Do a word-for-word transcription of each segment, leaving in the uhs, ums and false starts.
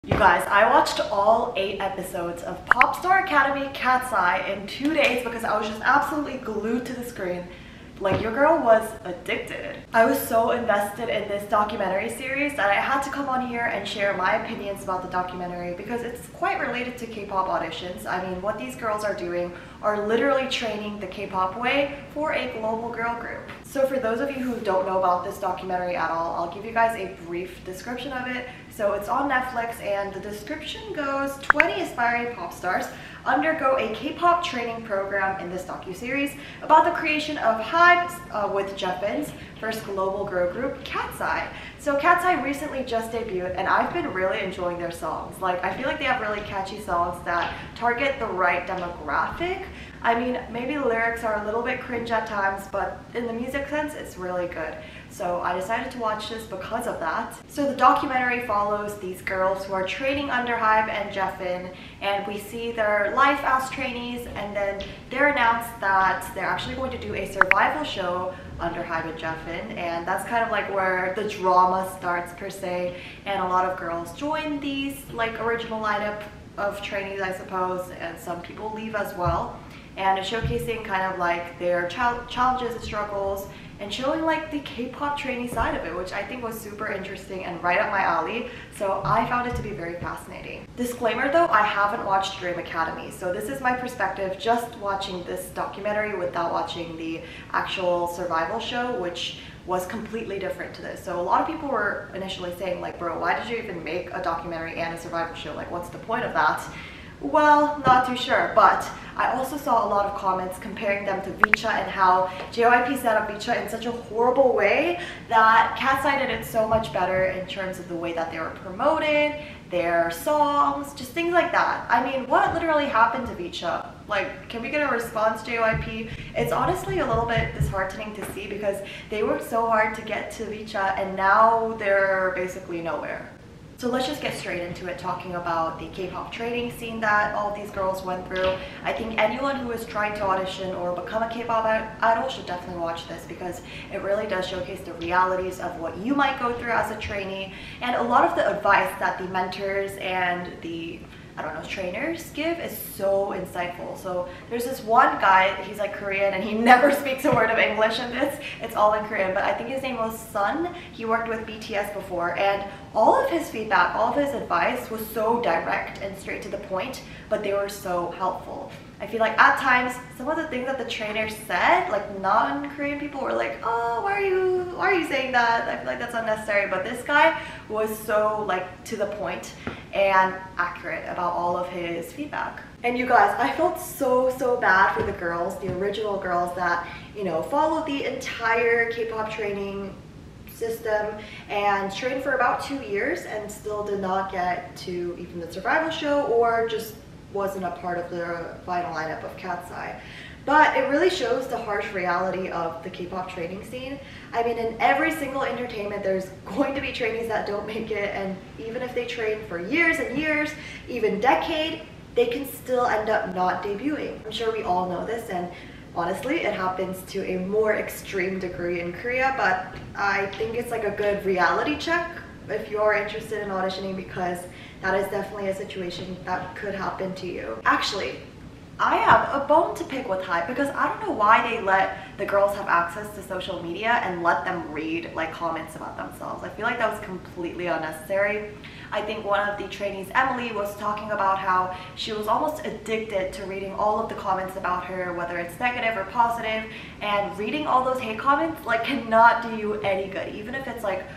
You guys, I watched all eight episodes of Popstar Academy Cat's Eye in two days because I was just absolutely glued to the screen. Like, your girl was addicted. I was so invested in this documentary series that I had to come on here and share my opinions about the documentary because it's quite related to K-pop auditions. I mean, what these girls are doing are literally training the K-pop way for a global girl group. So for those of you who don't know about this documentary at all, I'll give you guys a brief description of it. So it's on Netflix and the description goes, twenty aspiring pop stars undergo a K-pop training program in this docuseries about the creation of HYBE uh, with Jeffen's first global girl group, Cat's Eye. So Cat's Eye recently just debuted and I've been really enjoying their songs. Like, I feel like they have really catchy songs that target the right demographic. I mean, maybe the lyrics are a little bit cringe at times, but in the music sense, it's really good. So I decided to watch this because of that. So the documentary follows these girls who are training under HYBE and Jeffen, and we see their life as trainees, and then they're announced that they're actually going to do a survival show under HYBE and Jeffen, and that's kind of like where the drama starts per se, and a lot of girls join these like original lineup of trainees, I suppose, and some people leave as well. And it's showcasing kind of like their challenges and struggles and showing like the K-pop trainee side of it, which I think was super interesting and right up my alley. So I found it to be very fascinating. Disclaimer though, I haven't watched Dream Academy. So this is my perspective just watching this documentary without watching the actual survival show, which was completely different to this. So a lot of people were initially saying like, bro, why did you even make a documentary and a survival show? Like, what's the point of that? Well, not too sure, but I also saw a lot of comments comparing them to Vicha and how J Y P set up Vicha in such a horrible way that Cat's Eye did it so much better in terms of the way that they were promoted, their songs, just things like that. I mean, what literally happened to Vicha? Like, can we get a response, J Y P? It's honestly a little bit disheartening to see because they worked so hard to get to Vicha and now they're basically nowhere. So let's just get straight into it, talking about the K-pop training scene that all these girls went through. I think anyone who is trying to audition or become a K-pop idol should definitely watch this because it really does showcase the realities of what you might go through as a trainee and a lot of the advice that the mentors and the I don't know, trainers give is so insightful. So there's this one guy, he's like Korean and he never speaks a word of English in this. It's all in Korean, but I think his name was Sun. He worked with B T S before and all of his feedback, all of his advice was so direct and straight to the point, but they were so helpful. I feel like at times, some of the things that the trainers said, like non-Korean people were like, oh, why are you, why are you saying that? I feel like that's unnecessary. But this guy was so like to the point and accurate about all of his feedback. And you guys, I felt so, so bad for the girls, the original girls that, you know, followed the entire K-pop training system and trained for about two years and still did not get to even the survival show or just wasn't a part of the final lineup of Cat's Eye. But it really shows the harsh reality of the K-pop training scene. I mean, in every single entertainment, there's going to be trainees that don't make it, and even if they train for years and years, even decade, they can still end up not debuting. I'm sure we all know this, and honestly, it happens to a more extreme degree in Korea, but I think it's like a good reality check if you're interested in auditioning because that is definitely a situation that could happen to you. Actually, I have a bone to pick with HYBE because I don't know why they let the girls have access to social media and let them read like comments about themselves. I feel like that was completely unnecessary. I think one of the trainees, Emily, was talking about how she was almost addicted to reading all of the comments about her, whether it's negative or positive, and reading all those hate comments like cannot do you any good. Even if it's like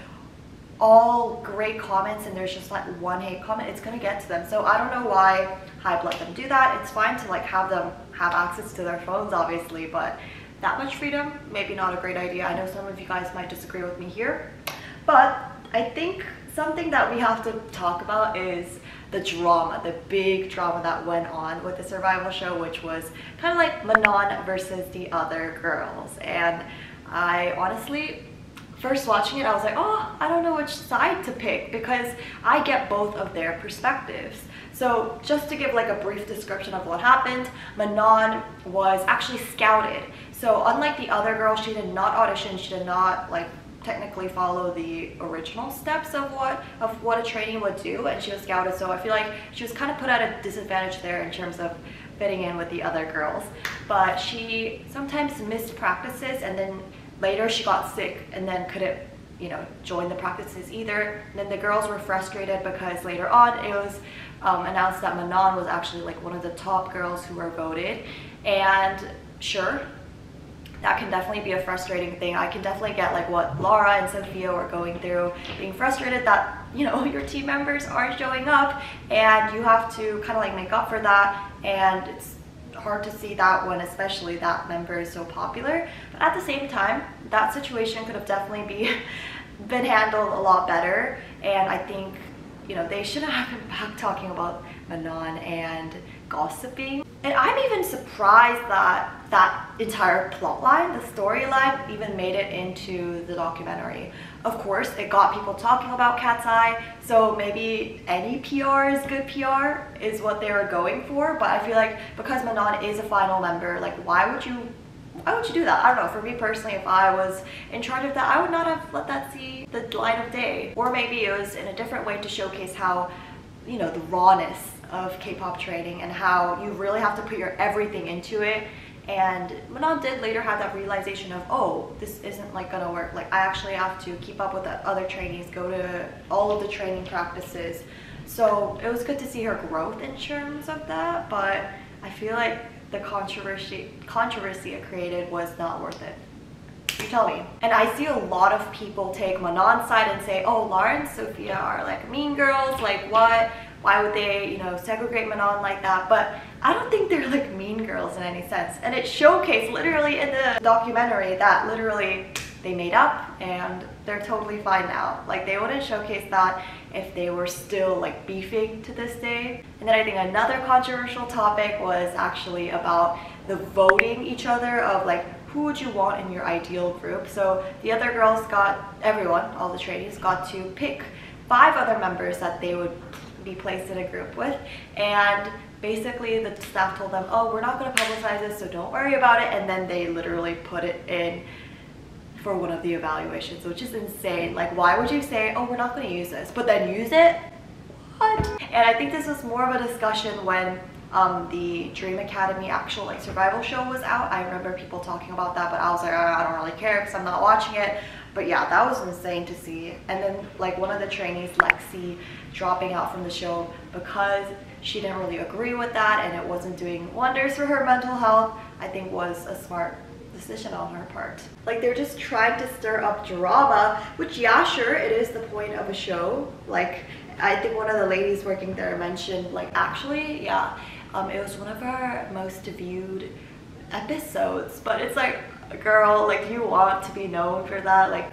all great comments and there's just like one hate comment, it's gonna get to them. So I don't know why HYBE let them do that. It's fine to like have them have access to their phones obviously, but that much freedom, maybe not a great idea. I know some of you guys might disagree with me here, but I think something that we have to talk about is the drama, the big drama that went on with the survival show, which was kind of like Manon versus the other girls. And I honestly, first watching it, I was like, oh, I don't know which side to pick because I get both of their perspectives. So just to give like a brief description of what happened, Manon was actually scouted. So unlike the other girls, she did not audition, she did not like technically follow the original steps of what of what a trainee would do, and she was scouted, so I feel like she was kind of put at a disadvantage there in terms of fitting in with the other girls. But she sometimes missed practices, and then later she got sick and then couldn't, you know, join the practices either. And then the girls were frustrated because later on it was um, announced that Manon was actually like one of the top girls who were voted. And sure, that can definitely be a frustrating thing. I can definitely get like what Laura and Sophia were going through, being frustrated that, you know, your team members aren't showing up and you have to kind of like make up for that. And it's hard to see that when especially that member is so popular. But at the same time, that situation could have definitely be been handled a lot better. And I think, you know, they shouldn't have been back talking about Manon and gossiping. And I'm even surprised that that entire plot line, the storyline, even made it into the documentary. Of course, it got people talking about Cat's Eye, so maybe any P R is good P R is what they were going for. But I feel like because Manon is a final member, like why would you why would you do that? I don't know. For me personally, if I was in charge of that, I would not have let that see the light of day. Or maybe it was in a different way to showcase how, you know, the rawness of K-pop training and how you really have to put your everything into it. And Manon did later have that realization of, oh, this isn't like gonna work. Like I actually have to keep up with the other trainees, go to all of the training practices. So it was good to see her growth in terms of that, but I feel like the controversy controversy it created was not worth it. You tell me. And I see a lot of people take Manon's side and say, oh, Laura and Sophia are like mean girls, like what? Why would they, you know, segregate Manon like that? But I don't think they're like mean girls in any sense. And it showcased literally in the documentary that literally they made up and they're totally fine now. Like they wouldn't showcase that if they were still like beefing to this day. And then I think another controversial topic was actually about the voting each other of like, who would you want in your ideal group? So the other girls got, everyone, all the trainees got to pick five other members that they would be placed in a group with, and basically the staff told them, oh, we're not going to publicize this, so don't worry about it. And then they literally put it in for one of the evaluations, which is insane. Like why would you say, oh, we're not going to use this, but then use it? What? And I think this was more of a discussion when um, the Dream Academy actual like survival show was out. I remember people talking about that, but I was like, oh, I don't really care because I'm not watching it. But yeah, that was insane to see. And then like one of the trainees, Lexi, dropping out from the show because she didn't really agree with that and it wasn't doing wonders for her mental health, I think was a smart decision on her part. Like they're just trying to stir up drama, which yeah, sure, it is the point of a show. Like I think one of the ladies working there mentioned like actually, yeah, um, it was one of our most viewed episodes, but it's like, girl, like you want to be known for that. Like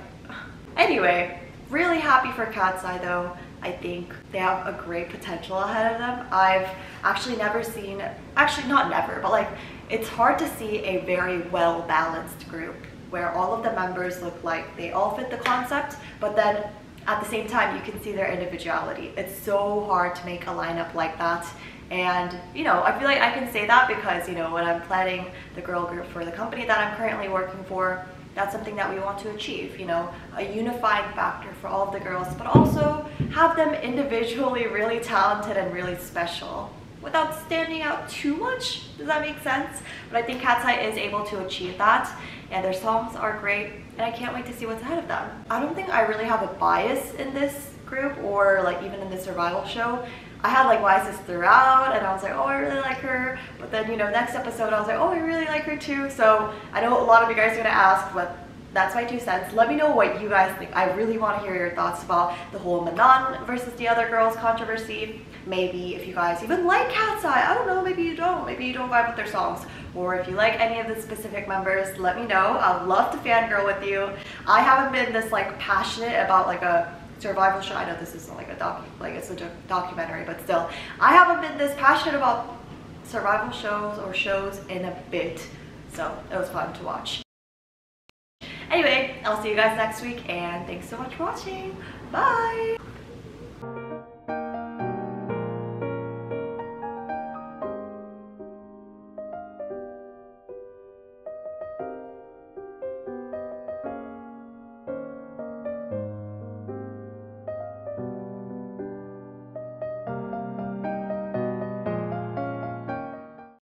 anyway, really happy for Cat's Eye though. I think they have a great potential ahead of them. I've actually never seen, actually not never, but like it's hard to see a very well balanced group where all of the members look like they all fit the concept, but then at the same time you can see their individuality. It's so hard to make a lineup like that. And, you know, I feel like I can say that because, you know, when I'm planning the girl group for the company that I'm currently working for, that's something that we want to achieve, you know, a unifying factor for all of the girls, but also have them individually really talented and really special without standing out too much. Does that make sense? But I think Cat's Eye is able to achieve that, and their songs are great, and I can't wait to see what's ahead of them. I don't think I really have a bias in this group or like even in the survival show. I had like Y S S throughout and I was like, oh, I really like her. But then, you know, next episode I was like, oh, I really like her too. So I know a lot of you guys are gonna ask, but that's my two cents. Let me know what you guys think. I really want to hear your thoughts about the whole Manon versus the other girls controversy. Maybe if you guys even like Cat's Eye. I don't know, maybe you don't. Maybe you don't vibe with their songs. Or if you like any of the specific members, let me know. I'd love to fangirl with you. I haven't been this like passionate about like a survival show. I know this isn't like a doc, like it's a doc documentary, but still, I haven't been this passionate about survival shows or shows in a bit. So it was fun to watch. Anyway, I'll see you guys next week, and thanks so much for watching. Bye!